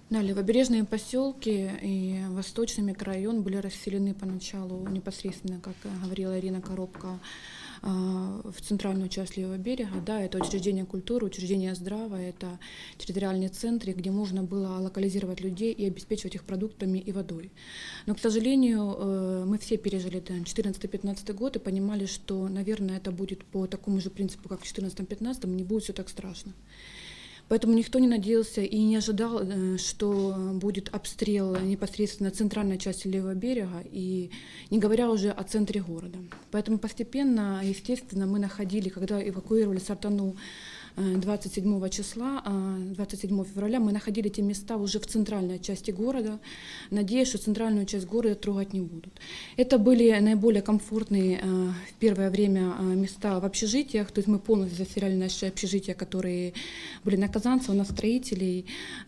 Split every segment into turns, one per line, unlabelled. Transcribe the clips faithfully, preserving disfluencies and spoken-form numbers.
Да, левобережные поселки и восточный микрорайон были расселены поначалу непосредственно, как говорила Ирина Коробко, в центральную часть левого берега. Да, это учреждение культуры, учреждение здрава, это территориальные центры, где можно было локализировать людей и обеспечивать их продуктами и водой. Но, к сожалению, мы все пережили четырнадцатый-пятнадцатый год и понимали, что, наверное, это будет по такому же принципу, как в четырнадцатом-пятнадцатом, не будет все так страшно. Поэтому никто не надеялся и не ожидал, что будет обстрел непосредственно центральной части левого берега, и не говоря уже о центре города. Поэтому постепенно, естественно, мы находили, когда эвакуировали Сартану двадцать седьмого числа, двадцать седьмого февраля, мы находили эти места уже в центральной части города, надеясь, что центральную часть города трогать не будут. Это были наиболее комфортные в первое время места в общежитиях, то есть мы полностью заселяли наши общежития, которые были на Казанцева, на Строителей,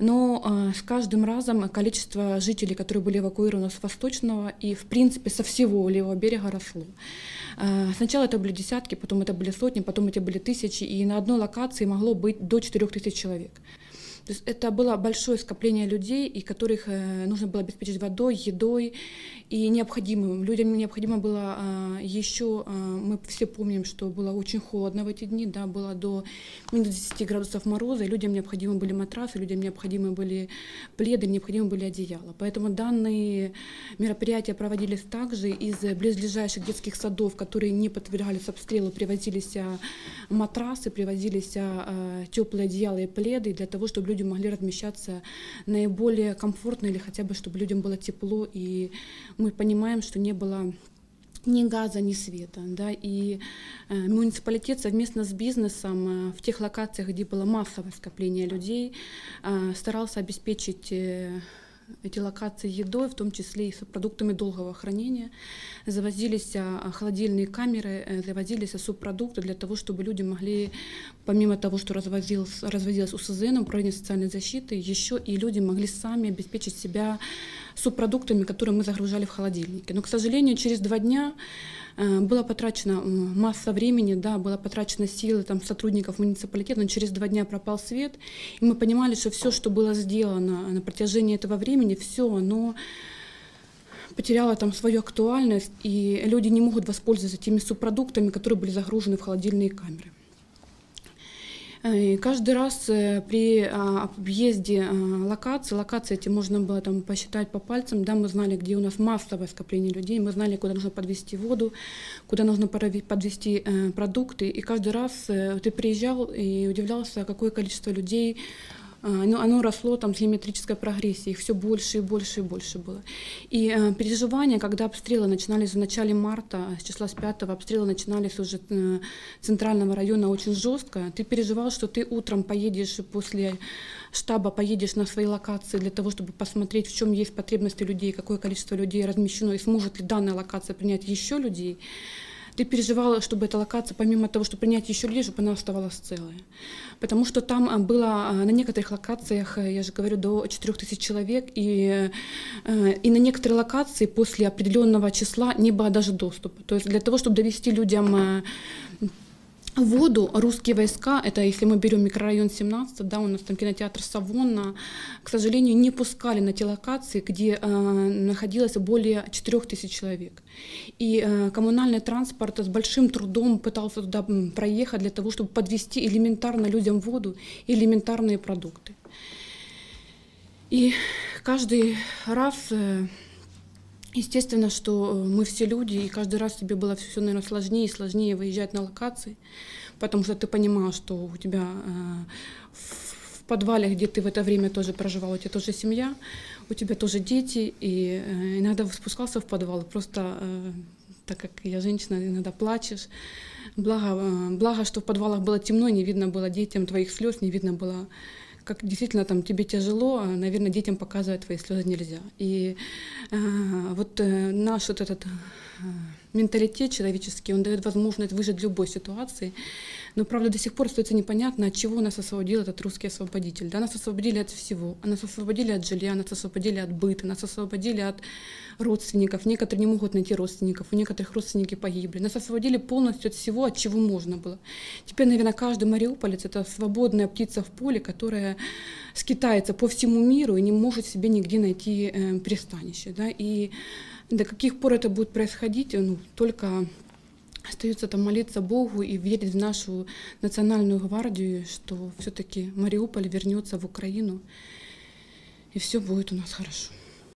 но с каждым разом количество жителей, которые были эвакуированы с восточного и, в принципе, со всего левого берега росло. Сначала это были десятки, потом это были сотни, потом это были тысячи, и на одной локации могло быть до четырёх тысяч человек. То есть это было большое скопление людей, и которых нужно было обеспечить водой, едой и необходимым. Людям необходимо было еще, мы все помним, что было очень холодно в эти дни, да, было до минус десяти градусов мороза, и людям необходимы были матрасы, людям необходимы были пледы, необходимы были одеяла. Поэтому данные мероприятия проводились также из близлежащих детских садов, которые не подвергались обстрелу, привозились матрасы, привозились теплые одеяла и пледы для того, чтобы люди могли размещаться наиболее комфортно или хотя бы, чтобы людям было тепло. И мы понимаем, что не было ни газа, ни света. Да? И э, муниципалитет совместно с бизнесом э, в тех локациях, где было массовое скопление людей, э, старался обеспечить э, эти локации едой, в том числе и с продуктами долгого хранения. Завозились холодильные камеры, завозились субпродукты для того, чтобы люди могли, помимо того, что развозилось, развозилось УСЗН, Управление социальной защиты, еще и люди могли сами обеспечить себя субпродуктами, которые мы загружали в холодильнике. Но, к сожалению, через два дня была потрачена масса времени, да, была потрачена силы там, сотрудников муниципалитета, но через два дня пропал свет, и мы понимали, что все, что было сделано на протяжении этого времени, все оно потеряло там свою актуальность, и люди не могут воспользоваться теми субпродуктами, которые были загружены в холодильные камеры. И каждый раз при объезде локации, локации эти можно было там посчитать по пальцам, да, мы знали, где у нас массовое скопление людей, мы знали, куда нужно подвести воду, куда нужно подвести продукты, и каждый раз ты приезжал и удивлялся, какое количество людей. Оно, оно росло там с геометрической прогрессией, их все больше и больше и больше было. И э, переживания, когда обстрелы начинались в начале марта, с числа с пятого, обстрелы начинались уже э, центрального района очень жестко, ты переживал, что ты утром поедешь после штаба, поедешь на свои локации для того, чтобы посмотреть, в чем есть потребности людей, какое количество людей размещено, и сможет ли данная локация принять еще людей. Ты переживала, чтобы эта локация, помимо того, чтобы принять еще людей, чтобы она оставалась целая. Потому что там было на некоторых локациях, я же говорю, до четырёх тысяч человек, и, и на некоторые локации после определенного числа не было даже доступа. То есть для того, чтобы довести людям воду, русские войска, это если мы берем микрорайон семнадцать, да, у нас там кинотеатр Савонна, к сожалению, не пускали на те локации, где э, находилось более четырёх тысяч человек. И э, коммунальный транспорт с большим трудом пытался туда проехать для того, чтобы подвести элементарно людям воду и элементарные продукты. И каждый раз... Э, Естественно, что мы все люди, и каждый раз тебе было все, наверное, сложнее и сложнее выезжать на локации, потому что ты понимал, что у тебя э, в подвале, где ты в это время тоже проживал, у тебя тоже семья, у тебя тоже дети, и э, иногда спускался в подвал, просто, э, так как я женщина, иногда плачешь. Благо, э, благо, что в подвалах было темно, не видно было детям твоих слез, не видно было... как действительно там тебе тяжело, наверное, детям показывать твои слезы нельзя. И э, вот э, наш вот этот э, менталитет человеческий, он дает возможность выжить в любой ситуации, Но, правда, до сих пор остается непонятно, от чего нас освободил этот русский освободитель. Да, нас освободили от всего. Нас освободили от жилья, нас освободили от быта, нас освободили от родственников. Некоторые не могут найти родственников, у некоторых родственники погибли. Нас освободили полностью от всего, от чего можно было. Теперь, наверное, каждый мариуполец — это свободная птица в поле, которая скитается по всему миру и не может себе нигде найти э, пристанище. Да? И до каких пор это будет происходить, ну, только остается там молиться Богу и верить в нашу национальную гвардию, что все-таки Мариуполь вернется в Украину, и все будет у нас хорошо.